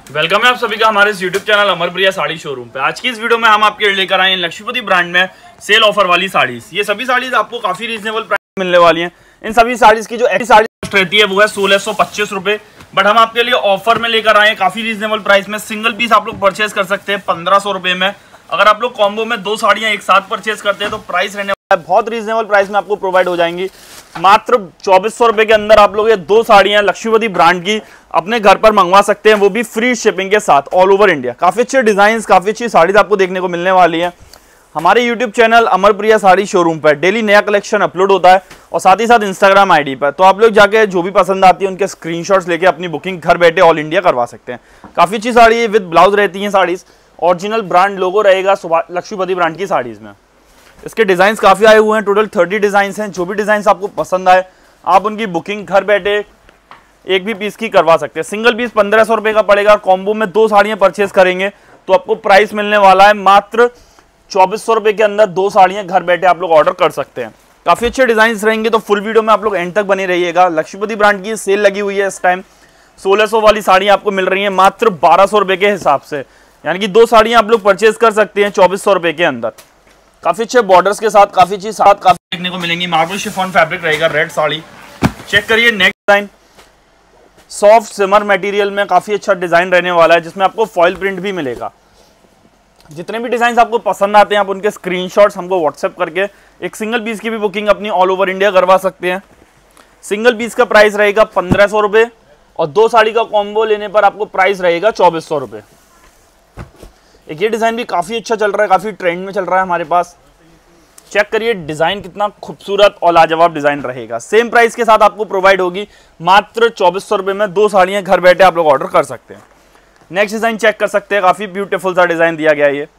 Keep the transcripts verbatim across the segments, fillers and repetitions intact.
Welcome है आप सभी का हमारे इस YouTube channel Amar Priya sari showroom पे। आज की इस वीडियो में हम आपके लिए लेकर आए हैं लक्ष्मीपति ब्रांड में सेल ऑफर वाली साड़ीज। ये सभी साड़ीज आपको काफी रीजनेबल प्राइस मिलने वाली हैं। इन सभी साड़ीज की जो ऐसी साड़ी कॉस्ट रहती है वो है सोलह सौ पच्चीस रुपए, बट हम आपके लिए ऑफर में लेकर आए हैं काफी रीजनेबल प्राइस में। सिंगल पीस आप लोग परचेज कर सकते हैं पंद्रह सौ रुपए में। अगर आप लोग कॉम्बो में दो साड़ियां एक साथ परचेज करते हैं तो प्राइस रहने वाला है बहुत रीजनेबल प्राइस में आपको प्रोवाइड हो जाएंगी। मात्र चौबीस सौ रुपए के अंदर आप लोग ये दो साड़ियां लक्ष्मीपति ब्रांड की अपने घर पर मंगवा सकते हैं, वो भी फ्री शिपिंग के साथ ऑल ओवर इंडिया। काफी अच्छे डिजाइन, काफी अच्छी साड़ीज आपको देखने को मिलने वाली है। हमारे YouTube channel Amar Priya sari showroom पर डेली नया कलेक्शन अपलोड होता है और साथ ही साथ इंस्टाग्राम आईडी पर, तो आप लोग जाके जो भी पसंद आती है उनके स्क्रीनशॉट्स लेके अपनी बुकिंग घर बैठे ऑल इंडिया करवा सकते हैं। काफी अच्छी साड़ी विद ब्लाउज रहती है साड़ीज, ओरिजिनल ब्रांड लोगो रहेगा लक्ष्मीपति ब्रांड की साड़ीज में। इसके डिजाइन काफी आए हुए हैं, टोटल थर्टी डिजाइन हैं। जो भी डिजाइन आपको पसंद आए आप उनकी बुकिंग घर बैठे एक भी पीस की करवा सकते हैं। सिंगल पीस पंद्रह सौ रुपए का पड़ेगा। कॉम्बो में दो साड़ियां परचेज करेंगे तो आपको प्राइस मिलने वाला है मात्र चौबीस सौ रुपए के अंदर दो साड़ियां घर बैठे आप लोग ऑर्डर कर सकते हैं। काफी अच्छे डिजाइन रहेंगे, तो फुल वीडियो में आप लोग एंड तक बने रहिएगा। लक्ष्मीपति ब्रांड की सेल लगी हुई है इस टाइम। सोलह सौ वाली साड़ियां आपको मिल रही है मात्र बारह सौ रुपए के हिसाब से, यानी कि दो साड़ियां आप लोग परचेज कर सकते हैं चौबीस सौ रुपए के अंदर। काफी अच्छे बॉर्डर्स के साथ काफी अच्छी साथ काफी देखने को मिलेंगी। मार्बल शिफॉन फैब्रिक रहेगा, रेड साड़ी। चेक करिए next design, soft shimmer material में काफी अच्छा डिजाइन रहने वाला है, जिसमें आपको फॉइल प्रिंट भी मिलेगा। जितने भी डिजाइन आपको पसंद आते हैं आप उनके स्क्रीनशॉट्स हमको व्हाट्सएप करके एक सिंगल पीस की भी बुकिंग अपनी ऑल ओवर इंडिया करवा सकते हैं। सिंगल पीस का प्राइस रहेगा पंद्रह सौ रुपए और दो साड़ी का कॉम्बो लेने पर आपको प्राइस रहेगा चौबीस सौ रुपए। एक ये डिजाइन भी काफी अच्छा चल रहा है, काफी ट्रेंड में चल रहा है हमारे पास। चेक करिए डिजाइन कितना खूबसूरत और लाजवाब डिजाइन रहेगा। सेम प्राइस के साथ आपको प्रोवाइड होगी मात्र चौबीस सौ रुपए में दो साड़ियां घर बैठे आप लोग ऑर्डर कर सकते हैं। नेक्स्ट डिजाइन चेक कर सकते हैं, काफी ब्यूटीफुल सा डिजाइन दिया गया है। ये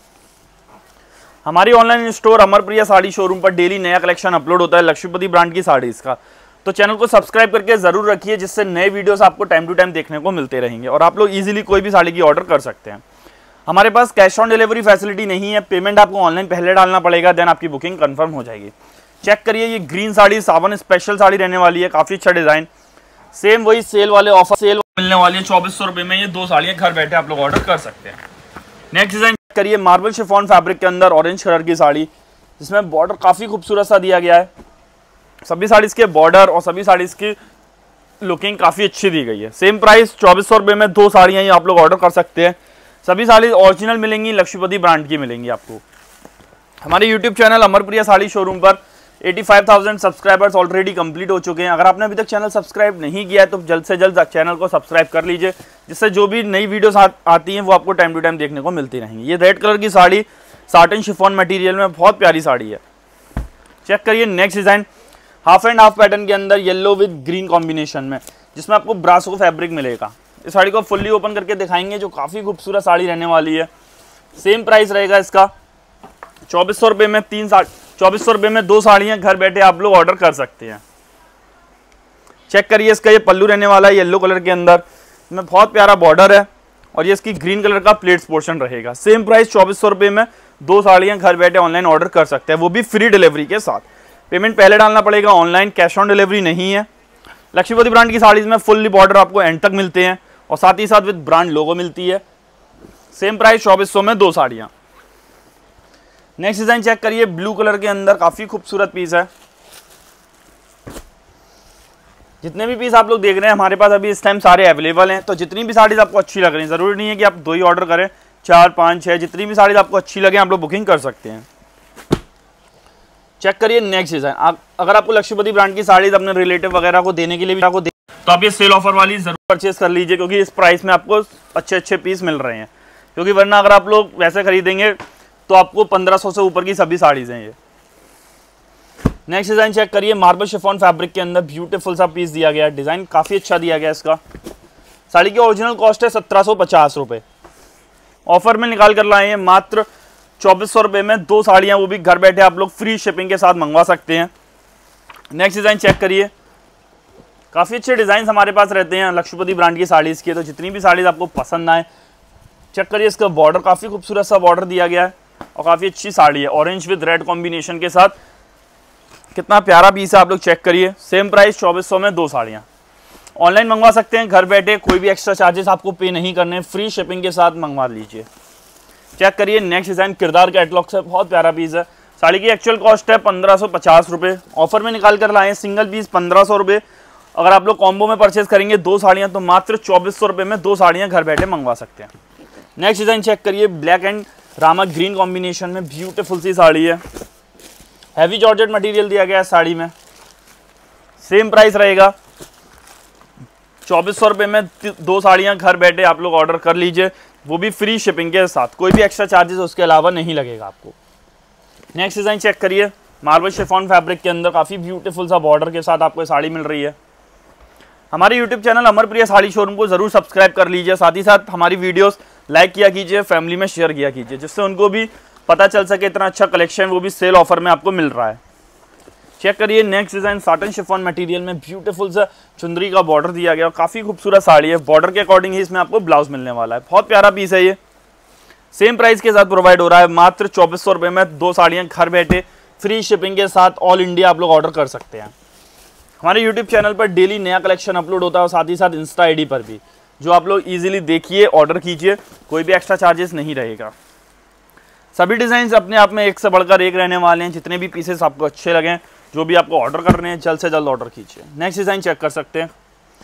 हमारी online store Amar Priya sari showroom पर डेली नया कलेक्शन अपलोड होता है लक्ष्मीपति ब्रांड की साड़ीज का, तो चैनल को सब्सक्राइब करके जरूर रखिए, जिससे नए वीडियोस आपको टाइम टू टाइम देखने को मिलते रहेंगे और आप लोग इजीली कोई भी साड़ी की ऑर्डर कर सकते हैं। हमारे पास कैश ऑन डिलीवरी फैसिलिटी नहीं है, पेमेंट आपको ऑनलाइन पहले डालना पड़ेगा, देन आपकी बुकिंग कंफर्म हो जाएगी। चेक करिए ये ग्रीन साड़ी सावन स्पेशल साड़ी रहने वाली है, काफी अच्छा डिजाइन। सेम वही सेल वाले ऑफर सेल मिलने वाली है चौबीस सौ रुपए में। ये दो साड़ियां घर बैठे आप लोग ऑर्डर कर सकते हैं। नेक्स्ट डिजाइन चेक करिए, मार्बल शिफॉन फैब्रिक के अंदर ऑरेंज कलर की साड़ी, जिसमें बॉर्डर काफी खूबसूरत सा दिया गया है। सभी साड़ीज के बॉर्डर और सभी साड़ीज की लुकिंग काफी अच्छी दी गई है। सेम प्राइस चौबीस सौ रुपए में दो साड़ियां ये आप लोग ऑर्डर कर सकते हैं। सभी साड़ी ओरिजिनल मिलेंगी, लक्ष्मीपति ब्रांड की मिलेंगी आपको। हमारे YouTube channel Amar Priya sari showroom पर पचासी हज़ार सब्सक्राइबर्स ऑलरेडी कंप्लीट हो चुके हैं। अगर आपने अभी तक चैनल सब्सक्राइब नहीं किया है तो जल्द से जल्द चैनल को सब्सक्राइब कर लीजिए, जिससे जो भी नई वीडियोस आ, आती हैं वो आपको टाइम टू टाइम देखने को मिलती रहेंगी। ये रेड कलर की साड़ी साटन शिफॉन मटेरियल में बहुत प्यारी साड़ी है। चेक करिए next design, half and half pattern के अंदर येलो विद ग्रीन कॉम्बिनेशन में, जिसमें आपको ब्रासो फैब्रिक मिलेगा। इस साड़ी को फुल्ली ओपन करके दिखाएंगे, जो काफी खूबसूरत साड़ी रहने वाली है। सेम प्राइस रहेगा इसका चौबीस सौ रुपए में तीन साड़ी चौबीस सौ रुपए में दो साड़ियां घर बैठे आप लोग ऑर्डर कर सकते हैं। चेक करिए इसका ये पल्लू रहने वाला है येलो कलर के अंदर, इसमें बहुत प्यारा बॉर्डर है और ये इसकी ग्रीन कलर का प्लेट्स पोर्शन रहेगा। सेम प्राइस चौबीस सौ रुपए में दो साड़ियां घर बैठे ऑनलाइन ऑर्डर कर सकते हैं, वो भी फ्री डिलीवरी के साथ। पेमेंट पहले डालना पड़ेगा ऑनलाइन, कैश ऑन डिलीवरी नहीं है। लक्ष्मीपति ब्रांड की साड़ीज में फुल्ली बॉर्डर आपको एंड तक मिलते हैं और साथ ही साथ विद ब्रांड लोगो मिलती है। सेम प्राइस चौबीस सौ में दो साड़ियां। नेक्स्ट डिजाइन चेक करिए, ब्लू कलर के अंदर काफी खूबसूरत पीस है। जितने भी पीस आप लोग देख रहे हैं हमारे पास अभी इस टाइम सारे अवेलेबल हैं, तो जितनी भी साड़ीज आपको अच्छी लग रही है, जरूरी नहीं है कि आप दो ही ऑर्डर करें, चार पाँच छः, जितनी भी साड़ीज आपको अच्छी लगे आप लोग बुकिंग कर सकते हैं। चेक करिए नेक्स्ट डिजाइन, अगर आपको लक्ष्मीपति ब्रांड की साड़ीज अपने रिलेटिव वगैरह को देने के लिए भी आपको दे, तो आप ये सेल ऑफर वाली जरूर परचेज कर लीजिए, क्योंकि इस प्राइस में आपको अच्छे अच्छे पीस मिल रहे हैं। क्योंकि वरना अगर आप लोग वैसे खरीदेंगे तो आपको पंद्रह सौ से ऊपर की सभी साड़ीज हैं ये। नेक्स्ट डिजाइन चेक करिए, मार्बल शिफॉन फैब्रिक के अंदर ब्यूटीफुल सा पीस दिया गया है। डिजाइन काफी अच्छा दिया गया है इसका। साड़ी की ओरिजिनल कॉस्ट है सत्रह सौ पचास रुपए, ऑफर में निकाल कर लाए हैं मात्र चौबीस सौ रुपए में दो साड़ियां, वो भी घर बैठे आप लोग फ्री शिपिंग के साथ मंगवा सकते हैं। नेक्स्ट डिजाइन चेक करिए, काफी अच्छे डिजाइन हमारे पास रहते हैं लक्ष्मीपति ब्रांड की साड़ीज के, तो जितनी भी साड़ीज आपको पसंद आए चेक करिए। इसका बॉर्डर काफी खूबसूरत सा बॉर्डर दिया गया है और काफी अच्छी साड़ी है, ऑरेंज विद रेड कॉम्बिनेशन के साथ। कितना प्यारा पीस है, आप लोग चेक करिए। सेम प्राइस चौबीस सौ में दो साड़ियां। ऑनलाइन मंगवा सकते हैं घर बैठे, कोई भी एक्स्ट्रा चार्जेस आपको पे नहीं करने, फ्री शिपिंग के साथ मंगवा लीजिए। चेक करिए नेक्स्ट डिज़ाइन किरदार कैटलॉग से, बहुत प्यारा पीस है। साड़ी की एक्चुअल कॉस्ट है पंद्रह सौ पचास रुपये, ऑफर में निकाल कर लाए सिंगल पीस पंद्रह सौ रुपये। अगर आप लोग कॉम्बो में परचेज करेंगे दो साड़ियाँ तो मात्र चौबीस सौ रुपये में दो साड़ियाँ घर बैठे मंगवा सकते हैं। नेक्स्ट डिज़ाइन चेक करिए, black and Rama green combination में ब्यूटीफुल सी साड़ी है। हैवी जॉर्जेट मटेरियल दिया गया है साड़ी में, सेम प्राइस रहेगा चौबीस सौ रुपये में दो साड़ियाँ घर बैठे आप लोग ऑर्डर कर लीजिए, वो भी फ्री शिपिंग के साथ, कोई भी एक्स्ट्रा चार्जेस उसके अलावा नहीं लगेगा आपको। नेक्स्ट डिज़ाइन चेक करिए, मार्बल शिफॉन फैब्रिक के अंदर काफ़ी ब्यूटीफुल सा बॉर्डर के साथ आपको साड़ी मिल रही है। हमारे YouTube channel Amar Priya sari showroom को ज़रूर सब्सक्राइब कर लीजिए, साथ ही साथ हमारी वीडियोस लाइक किया कीजिए, फैमिली में शेयर किया कीजिए, जिससे उनको भी पता चल सके इतना अच्छा कलेक्शन वो भी सेल ऑफर में आपको मिल रहा है। चेक करिए next design, satin chiffon material में ब्यूटीफुल सा चुंदरी का बॉर्डर दिया गया, काफ़ी खूबसूरत साड़ी है। बॉर्डर के अकॉर्डिंग ही इसमें आपको ब्लाउज मिलने वाला है, बहुत प्यारा पीस है ये। सेम प्राइस के साथ प्रोवाइड हो रहा है, मात्र चौबीस सौ रुपये में दो साड़ियाँ घर बैठे फ्री शिपिंग के साथ ऑल इंडिया आप लोग ऑर्डर कर सकते हैं। हमारे यूट्यूब चैनल पर डेली नया कलेक्शन अपलोड होता है और साथ ही साथ इंस्टा आई डी पर भी, जो आप लोग ईजिली देखिए, ऑर्डर कीजिए, कोई भी एक्स्ट्रा चार्जेस नहीं रहेगा। सभी डिज़ाइन अपने आप में एक से बढ़कर एक रहने वाले हैं, जितने भी पीसेस आपको अच्छे लगें, जो भी आपको ऑर्डर करने हैं जल्द से जल्द ऑर्डर कीजिए। नेक्स्ट डिज़ाइन चेक कर सकते हैं,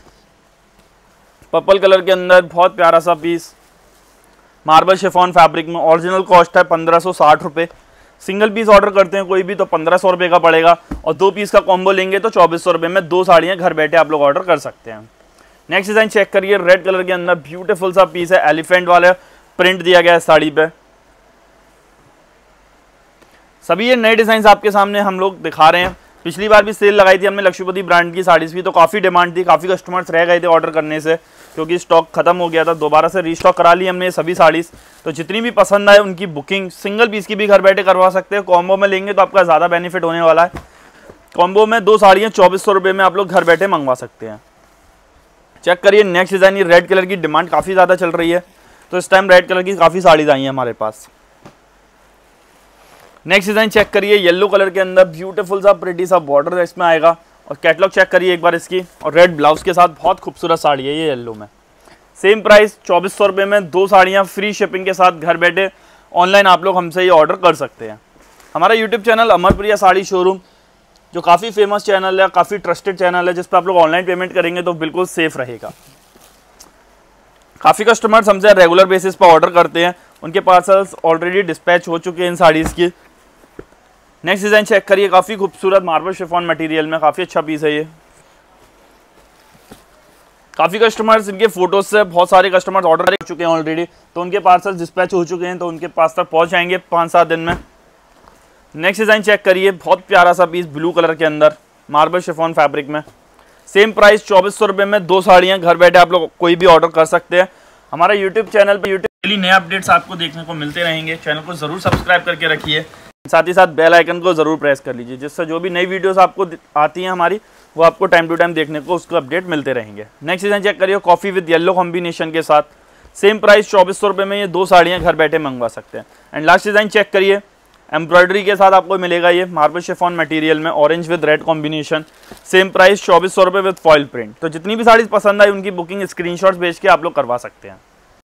पर्पल कलर के अंदर बहुत प्यारा सा पीस, मार्बल शिफॉन फैब्रिक में, ओरिजिनल कॉस्ट है पंद्रह सौ साठ रुपये। सिंगल पीस ऑर्डर करते हैं कोई भी तो पंद्रह सौ रुपये का पड़ेगा, और दो पीस का कॉम्बो लेंगे तो चौबीस सौ रुपये में दो साड़ियाँ घर बैठे आप लोग ऑर्डर कर सकते हैं। नेक्स्ट डिज़ाइन चेक करिए, रेड कलर के अंदर ब्यूटीफुल सा पीस है, एलिफेंट वाला प्रिंट दिया गया है साड़ी पे। सभी ये नए डिज़ाइन आपके सामने हम लोग दिखा रहे हैं। पिछली बार भी सेल लगाई थी हमने लक्ष्मीपति ब्रांड की साड़ीज़ की, तो काफ़ी डिमांड थी, काफ़ी कस्टमर्स रह गए थे ऑर्डर करने से, क्योंकि स्टॉक खत्म हो गया था। दोबारा से रीस्टॉक करा ली हमने सभी साड़ीज़, तो जितनी भी पसंद आए उनकी बुकिंग सिंगल पीस की भी घर बैठे करवा सकते हैं। कॉम्बो में लेंगे तो आपका ज़्यादा बेनिफिट होने वाला है। कॉम्बो में दो साड़ियाँ चौबीस सौ रुपये में आप लोग घर बैठे मंगवा सकते हैं। चेक करिए नेक्स्ट डिज़ाइन, ये रेड कलर की डिमांड काफ़ी ज़्यादा चल रही है, तो इस टाइम रेड कलर की काफ़ी साड़ीज़ आई हैं हमारे पास। नेक्स्ट डिज़ाइन चेक करिए, येलो कलर के अंदर ब्यूटीफुल सा प्रिटी सा बॉर्डर इसमें आएगा, और कैटलॉग चेक करिए एक बार इसकी, और रेड ब्लाउज के साथ बहुत खूबसूरत साड़ी है ये येलो में। सेम प्राइस चौबीस सौ रुपये में दो साड़ियाँ फ्री शिपिंग के साथ घर बैठे ऑनलाइन आप लोग हमसे ये ऑर्डर कर सकते हैं। हमारा YouTube channel Amar Priya sari showroom जो काफ़ी फेमस चैनल है, काफ़ी ट्रस्टेड चैनल है, जिस पर आप लोग ऑनलाइन पेमेंट करेंगे तो बिल्कुल सेफ रहेगा। काफ़ी कस्टमर्स हमसे रेगुलर बेसिस पर ऑर्डर करते हैं, उनके पार्सल्स ऑलरेडी डिस्पैच हो चुके हैं इन साड़ीज़ की। नेक्स्ट डिज़ाइन चेक करिए, काफ़ी खूबसूरत मार्बल शिफॉन मटेरियल में, काफ़ी अच्छा पीस है ये। काफ़ी कस्टमर्स, इनके फोटोज से बहुत सारे कस्टमर्स ऑर्डर कर चुके हैं ऑलरेडी, तो उनके पार्सल डिस्पैच हो चुके हैं, तो उनके पास तक पहुंच जाएंगे पाँच सात दिन में। नेक्स्ट डिज़ाइन चेक करिए, बहुत प्यारा सा पीस ब्लू कलर के अंदर मार्बल शिफॉन फैब्रिक में। सेम प्राइस चौबीस सौ रुपये में दो साड़ियाँ घर बैठे आप लोग कोई भी ऑर्डर कर सकते हैं। हमारा यूट्यूब चैनल पर यूट्यूब डेली नए अपडेट्स आपको देखने को मिलते रहेंगे। चैनल को ज़रूर सब्सक्राइब करके रखिए, साथ ही साथ बेल आइकन को ज़रूर प्रेस कर लीजिए, जिससे जो भी नई वीडियोस आपको आती हैं हमारी, वो आपको टाइम टू टाइम देखने को उसको अपडेट मिलते रहेंगे। नेक्स्ट डिज़ाइन चेक करिए, कॉफ़ी विद येलो कॉम्बिनेशन के साथ, सेम प्राइस चौबीस सौ रुपये में ये दो साड़ियाँ घर बैठे मंगवा सकते हैं। एंड लास्ट डिज़ाइन चेक करिए, एम्ब्रॉयडरी के साथ आपको मिलेगा ये मार्बल शिफॉन मटेरियल में, orange with red combination, same price चौबीस सौ रुपये विद फॉइल प्रिंट। तो जितनी भी साड़ीज़ पसंद आई उनकी बुकिंग स्क्रीनशॉट्स भेज के आप लोग करवा सकते हैं।